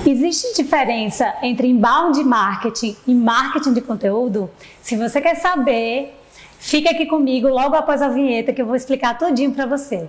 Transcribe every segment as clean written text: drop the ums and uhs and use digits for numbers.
Existe diferença entre inbound marketing e marketing de conteúdo? Se você quer saber, fica aqui comigo logo após a vinheta que eu vou explicar tudinho para você.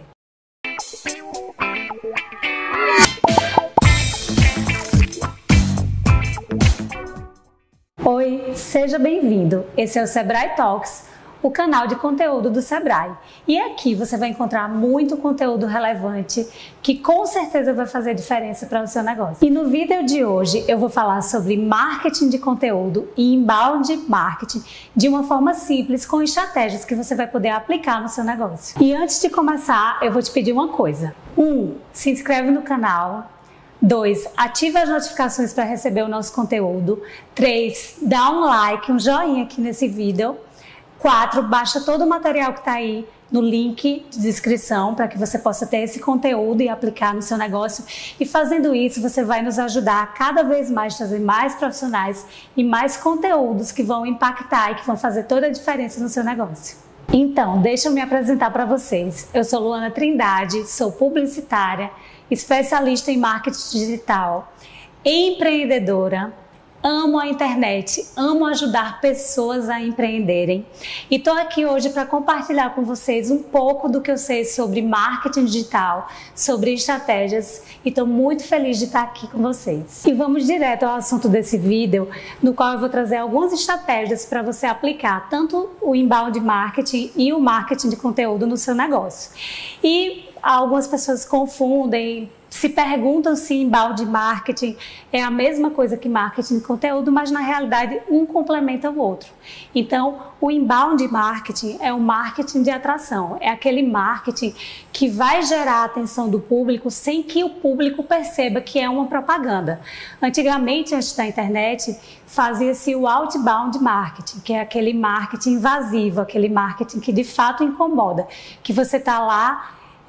Oi, seja bem-vindo. Esse é o Sebrae Talks, o canal de conteúdo do Sebrae. E aqui você vai encontrar muito conteúdo relevante que com certeza vai fazer diferença para o seu negócio. E no vídeo de hoje eu vou falar sobre marketing de conteúdo e inbound marketing de uma forma simples, com estratégias que você vai poder aplicar no seu negócio. E antes de começar, eu vou te pedir uma coisa. 1. Se inscreve no canal. 2. Ativa as notificações para receber o nosso conteúdo. 3. Dá um like, um joinha aqui nesse vídeo. 4. Baixa todo o material que está aí no link de descrição para que você possa ter esse conteúdo e aplicar no seu negócio. E fazendo isso, você vai nos ajudar a cada vez mais trazer mais profissionais e mais conteúdos que vão impactar e que vão fazer toda a diferença no seu negócio. Então, deixa eu me apresentar para vocês. Eu sou Luana Trindade, sou publicitária, especialista em marketing digital, empreendedora. Amo a internet, amo ajudar pessoas a empreenderem e estou aqui hoje para compartilhar com vocês um pouco do que eu sei sobre marketing digital, sobre estratégias e estou muito feliz de estar aqui com vocês. E vamos direto ao assunto desse vídeo, no qual eu vou trazer algumas estratégias para você aplicar tanto o inbound marketing e o marketing de conteúdo no seu negócio. E algumas pessoas confundem, se perguntam se inbound marketing é a mesma coisa que marketing de conteúdo, mas na realidade um complementa o outro. Então, o inbound marketing é o marketing de atração, é aquele marketing que vai gerar a atenção do público sem que o público perceba que é uma propaganda. Antigamente, antes da internet, fazia-se o outbound marketing, que é aquele marketing invasivo, aquele marketing que de fato incomoda, que você está lá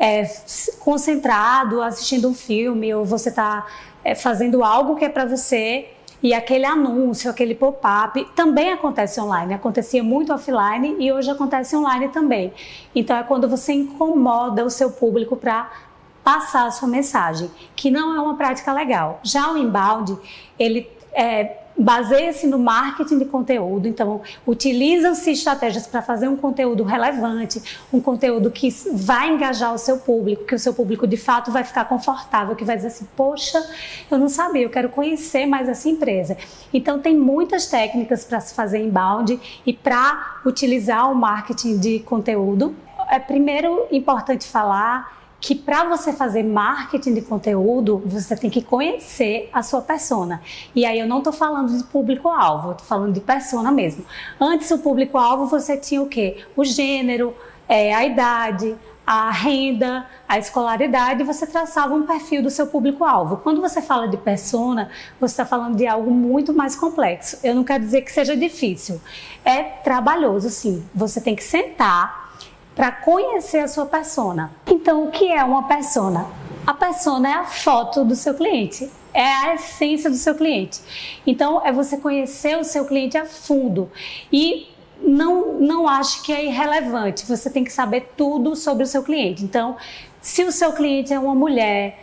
concentrado assistindo um filme ou você está fazendo algo que é para você e aquele anúncio, aquele pop-up também acontece online, acontecia muito offline e hoje acontece online também. Então é quando você incomoda o seu público para passar a sua mensagem, que não é uma prática legal. Já o inbound, ele baseia-se no marketing de conteúdo, então utilizam-se estratégias para fazer um conteúdo relevante, um conteúdo que vai engajar o seu público, que o seu público de fato vai ficar confortável, que vai dizer assim, poxa, eu não sabia, eu quero conhecer mais essa empresa. Então tem muitas técnicas para se fazer inbound e para utilizar o marketing de conteúdo. É primeiro importante falar que para você fazer marketing de conteúdo, você tem que conhecer a sua persona. E aí eu não estou falando de público-alvo, eu estou falando de persona mesmo. Antes, o público-alvo, você tinha o quê? O gênero, a idade, a renda, a escolaridade, você traçava um perfil do seu público-alvo. Quando você fala de persona, você está falando de algo muito mais complexo. Eu não quero dizer que seja difícil. É trabalhoso, sim. Você tem que sentar para conhecer a sua persona. Então, o que é uma persona? A persona é a foto do seu cliente, é a essência do seu cliente. Então, é você conhecer o seu cliente a fundo e não ache que é irrelevante, você tem que saber tudo sobre o seu cliente. Então, se o seu cliente é uma mulher,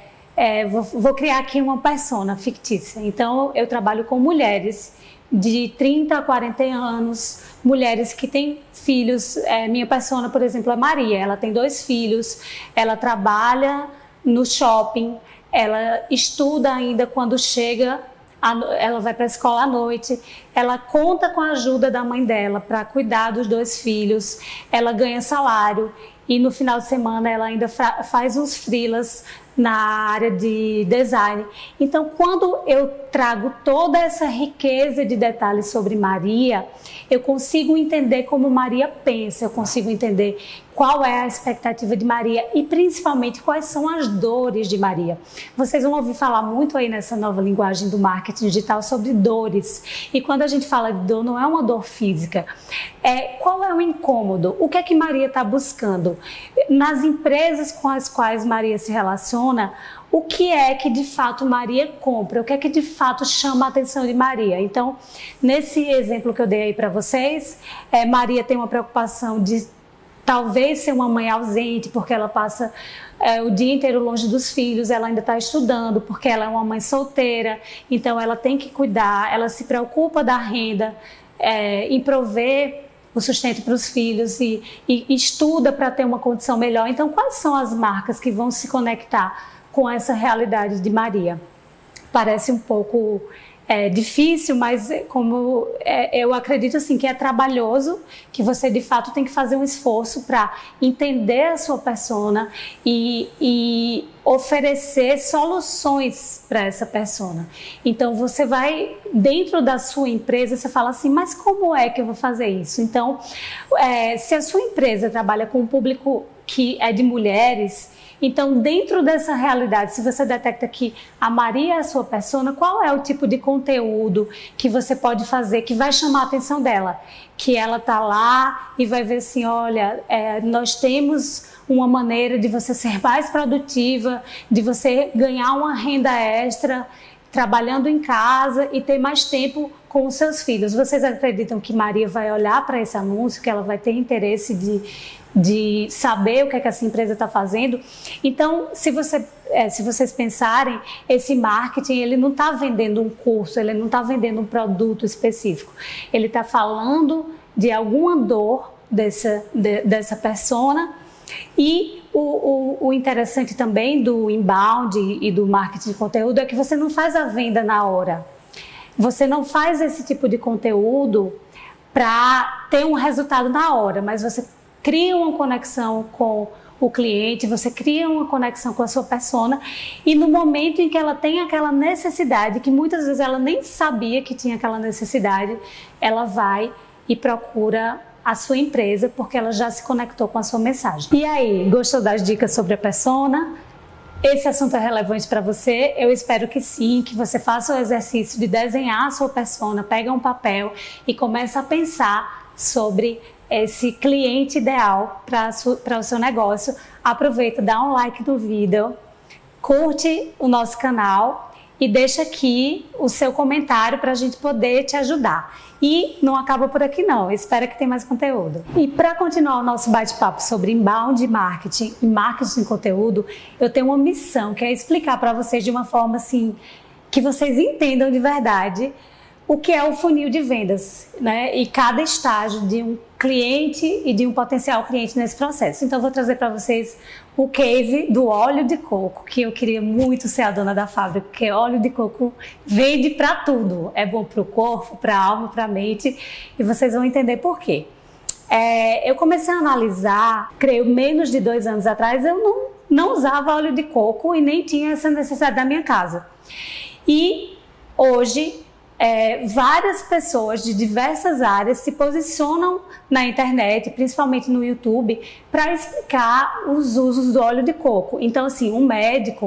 vou criar aqui uma persona fictícia. Então, eu trabalho com mulheres de 30 a 40 anos, mulheres que têm filhos. Minha persona, por exemplo, é Maria, ela tem 2 filhos, ela trabalha no shopping, ela estuda ainda quando chega, ela vai para a escola à noite, ela conta com a ajuda da mãe dela para cuidar dos 2 filhos, ela ganha salário e no final de semana ela ainda faz uns freelas na área de design. Então, quando eu trago toda essa riqueza de detalhes sobre Maria, eu consigo entender como Maria pensa, eu consigo entender qual é a expectativa de Maria e principalmente quais são as dores de Maria. Vocês vão ouvir falar muito aí nessa nova linguagem do marketing digital sobre dores. E quando a gente fala de dor, não é uma dor física. Qual é o incômodo? O que é que Maria está buscando? Nas empresas com as quais Maria se relaciona, o que é que de fato Maria compra, o que é que de fato chama a atenção de Maria. Então, nesse exemplo que eu dei aí para vocês, Maria tem uma preocupação de talvez ser uma mãe ausente, porque ela passa o dia inteiro longe dos filhos, ela ainda está estudando, porque ela é uma mãe solteira, então ela tem que cuidar, ela se preocupa da renda, em prover o sustento para os filhos e estuda para ter uma condição melhor. Então, quais são as marcas que vão se conectar com essa realidade de Maria? Parece um pouco difícil, mas eu acredito assim que é trabalhoso, que você de fato tem que fazer um esforço para entender a sua persona e oferecer soluções para essa persona. Então você vai dentro da sua empresa, você fala assim, mas como é que eu vou fazer isso? Então, se a sua empresa trabalha com um público que é de mulheres, então, dentro dessa realidade, se você detecta que a Maria é a sua persona, qual é o tipo de conteúdo que você pode fazer que vai chamar a atenção dela? Que ela tá lá e vai ver assim, olha, nós temos uma maneira de você ser mais produtiva, de você ganhar uma renda extra, trabalhando em casa e ter mais tempo com os seus filhos. Vocês acreditam que Maria vai olhar para esse anúncio, que ela vai ter interesse de saber o que essa empresa está fazendo? Então, se vocês pensarem, esse marketing, ele não está vendendo um curso, ele não está vendendo um produto específico, ele está falando de alguma dor dessa persona. E o interessante também do inbound e do marketing de conteúdo é que você não faz a venda na hora. Você não faz esse tipo de conteúdo para ter um resultado na hora, mas você cria uma conexão com o cliente, você cria uma conexão com a sua persona, e no momento em que ela tem aquela necessidade, que muitas vezes ela nem sabia que tinha aquela necessidade, ela vai e procura a sua empresa, porque ela já se conectou com a sua mensagem. E aí, gostou das dicas sobre a persona? Esse assunto é relevante para você? Eu espero que sim, que você faça o exercício de desenhar a sua persona, pega um papel e começa a pensar sobre esse cliente ideal para o seu negócio. Aproveita, dá um like no vídeo, curte o nosso canal e deixa aqui o seu comentário para a gente poder te ajudar. E não acaba por aqui não, espero que tenha mais conteúdo. E para continuar o nosso bate-papo sobre inbound marketing e marketing de conteúdo, eu tenho uma missão, que é explicar para vocês de uma forma assim, que vocês entendam de verdade o que é o funil de vendas, né? E cada estágio de um cliente e de um potencial cliente nesse processo. Então, eu vou trazer para vocês o case do óleo de coco, que eu queria muito ser a dona da fábrica, porque óleo de coco vende para tudo. É bom para o corpo, para a alma, para a mente, e vocês vão entender por quê. Eu comecei a analisar, creio, menos de 2 anos atrás, eu não usava óleo de coco e nem tinha essa necessidade da minha casa. E hoje, várias pessoas de diversas áreas se posicionam na internet, principalmente no YouTube, para explicar os usos do óleo de coco. Então, assim, um médico,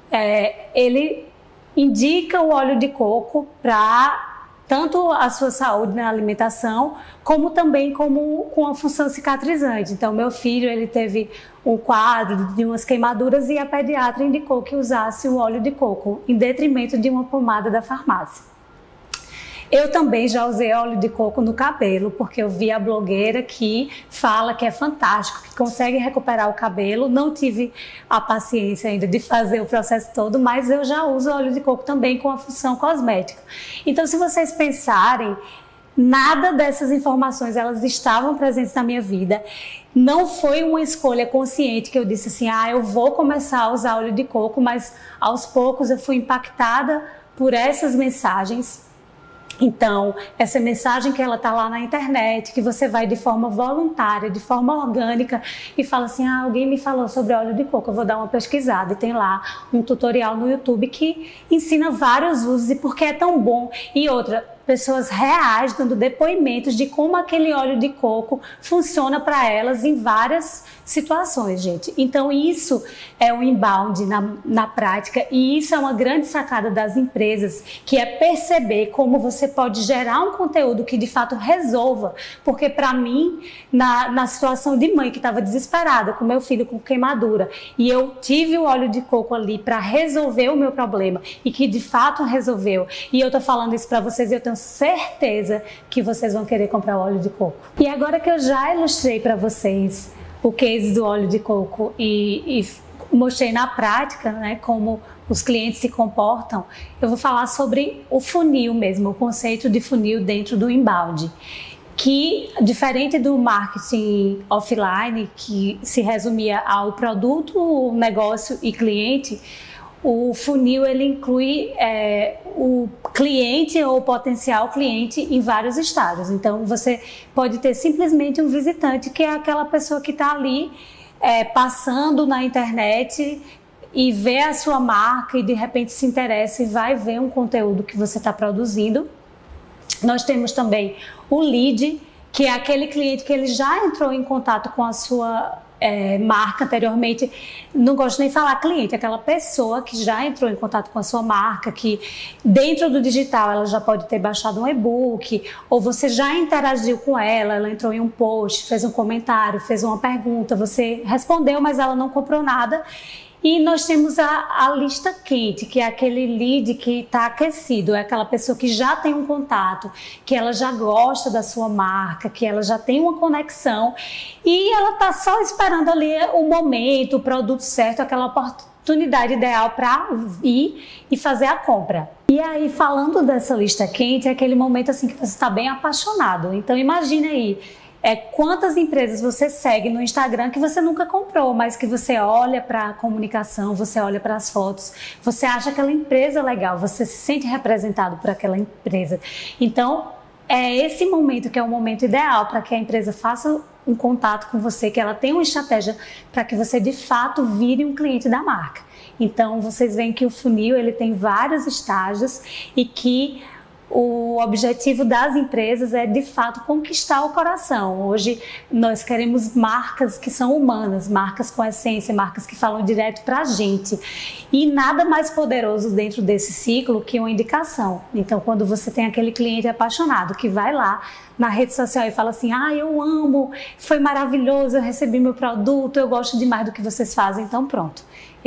ele indica o óleo de coco para tanto a sua saúde na alimentação, como também com a função cicatrizante. Então, meu filho, ele teve um quadro de umas queimaduras e a pediatra indicou que usasse o óleo de coco, em detrimento de uma pomada da farmácia. Eu também já usei óleo de coco no cabelo, porque eu vi a blogueira que fala que é fantástico, que consegue recuperar o cabelo. Não tive a paciência ainda de fazer o processo todo, mas eu já uso óleo de coco também com a função cosmética. Então, se vocês pensarem, nada dessas informações, elas estavam presentes na minha vida. Não foi uma escolha consciente que eu disse assim, eu vou começar a usar óleo de coco, mas aos poucos eu fui impactada por essas mensagens. Então, essa mensagem que ela está lá na internet, que você vai de forma voluntária, de forma orgânica e fala assim, alguém me falou sobre óleo de coco, eu vou dar uma pesquisada, e tem lá um tutorial no YouTube que ensina vários usos e por que é tão bom. E outra, pessoas reais dando depoimentos de como aquele óleo de coco funciona para elas em várias situações, gente. Então isso é o inbound na prática, e isso é uma grande sacada das empresas, que é perceber como você pode gerar um conteúdo que de fato resolva. Porque para mim, na situação de mãe que estava desesperada com meu filho com queimadura, e eu tive o óleo de coco ali para resolver o meu problema, e que de fato resolveu, e eu tô falando isso para vocês, e eu tenho certeza que vocês vão querer comprar óleo de coco. E agora que eu já ilustrei para vocês o case do óleo de coco e mostrei na prática, né, como os clientes se comportam, eu vou falar sobre o funil mesmo, o conceito de funil dentro do inbound, que, diferente do marketing offline, que se resumia ao produto, negócio e cliente, o funil ele inclui o cliente ou o potencial cliente em vários estágios. Então, você pode ter simplesmente um visitante, que é aquela pessoa que está ali passando na internet e vê a sua marca e de repente se interessa e vai ver um conteúdo que você está produzindo. Nós temos também o lead, que é aquele cliente que ele já entrou em contato com a sua marca anteriormente. Não gosto nem de falar cliente, aquela pessoa que já entrou em contato com a sua marca, que dentro do digital ela já pode ter baixado um e-book, ou você já interagiu com ela entrou em um post, fez um comentário, fez uma pergunta, você respondeu, mas ela não comprou nada. E nós temos a lista quente, que é aquele lead que está aquecido, é aquela pessoa que já tem um contato, que ela já gosta da sua marca, que ela já tem uma conexão e ela está só esperando ali o momento, o produto certo, aquela oportunidade ideal para ir e fazer a compra. E aí, falando dessa lista quente, é aquele momento assim que você está bem apaixonado. Então imagine aí, quantas empresas você segue no Instagram que você nunca comprou, mas que você olha para a comunicação, você olha para as fotos, você acha aquela empresa legal, você se sente representado por aquela empresa. Então, é esse momento que é o momento ideal para que a empresa faça um contato com você, que ela tenha uma estratégia para que você de fato vire um cliente da marca. Então, vocês veem que o funil ele tem vários estágios e que o objetivo das empresas é, de fato, conquistar o coração. Hoje, nós queremos marcas que são humanas, marcas com essência, marcas que falam direto para a gente. E nada mais poderoso dentro desse ciclo que uma indicação. Então, quando você tem aquele cliente apaixonado que vai lá na rede social e fala assim: eu amo, foi maravilhoso, eu recebi meu produto, eu gosto demais do que vocês fazem, então pronto.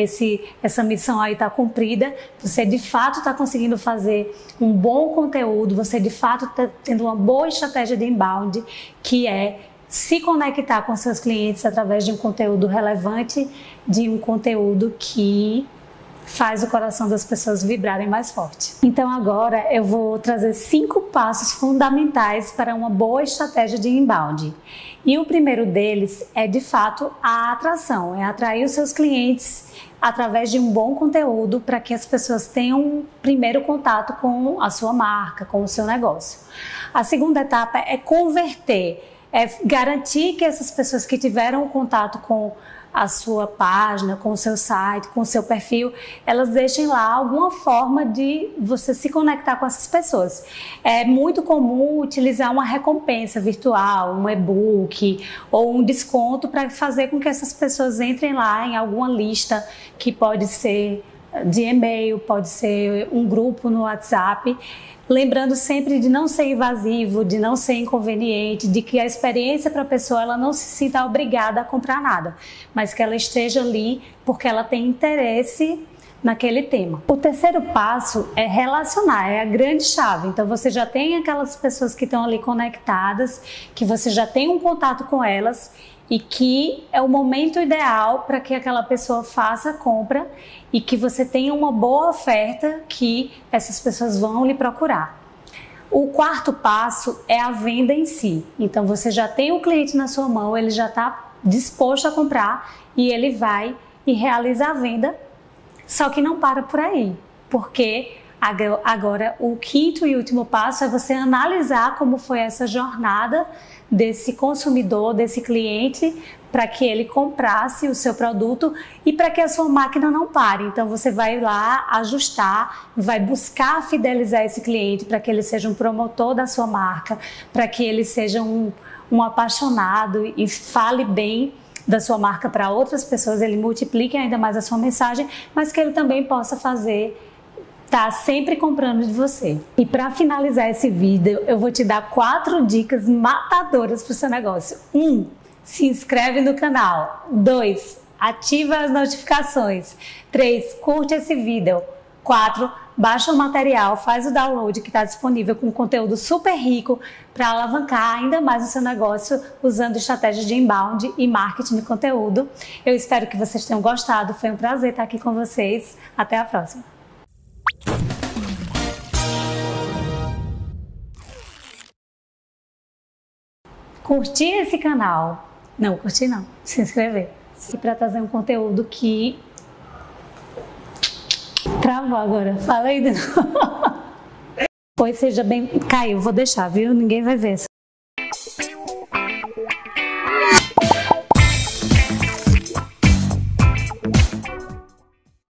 Essa missão aí está cumprida, você de fato está conseguindo fazer um bom conteúdo, você de fato está tendo uma boa estratégia de inbound, que é se conectar com seus clientes através de um conteúdo relevante, de um conteúdo que faz o coração das pessoas vibrarem mais forte. Então agora eu vou trazer 5 passos fundamentais para uma boa estratégia de inbound. E o primeiro deles é, de fato, a atração, é atrair os seus clientes através de um bom conteúdo para que as pessoas tenham um primeiro contato com a sua marca, com o seu negócio. A segunda etapa é converter, é garantir que essas pessoas que tiveram contato com a sua página, com o seu site, com o seu perfil, elas deixem lá alguma forma de você se conectar com essas pessoas. É muito comum utilizar uma recompensa virtual, um e-book ou um desconto para fazer com que essas pessoas entrem lá em alguma lista, que pode ser de e-mail, pode ser um grupo no WhatsApp. Lembrando sempre de não ser invasivo, de não ser inconveniente, de que a experiência para a pessoa ela não se sinta obrigada a comprar nada, mas que ela esteja ali porque ela tem interesse naquele tema. O terceiro passo é relacionar, é a grande chave. Então você já tem aquelas pessoas que estão ali conectadas, que você já tem um contato com elas e que é o momento ideal para que aquela pessoa faça a compra e que você tenha uma boa oferta que essas pessoas vão lhe procurar. O quarto passo é a venda em si. Então você já tem o cliente na sua mão, ele já está disposto a comprar e ele vai e realiza a venda, só que não para por aí, porque agora o quinto e último passo é você analisar como foi essa jornada desse consumidor, desse cliente, para que ele comprasse o seu produto e para que a sua máquina não pare. Então você vai lá ajustar, vai buscar fidelizar esse cliente para que ele seja um promotor da sua marca, para que ele seja um apaixonado e fale bem da sua marca para outras pessoas, ele multiplique ainda mais a sua mensagem, mas que ele também possa tá sempre comprando de você. E para finalizar esse vídeo, eu vou te dar 4 dicas matadoras para o seu negócio. 1. Se inscreve no canal. 2. Ativa as notificações. 3. Curte esse vídeo. 4. baixa o material, faz o download que está disponível com conteúdo super rico para alavancar ainda mais o seu negócio usando estratégias de inbound e marketing de conteúdo. Eu espero que vocês tenham gostado, foi um prazer estar aqui com vocês. Até a próxima! Curtir esse canal, não, curtir não, se inscrever. E para trazer um conteúdo que... Travou agora, fala aí de novo. Pois seja bem... Caiu, vou deixar, viu? Ninguém vai ver.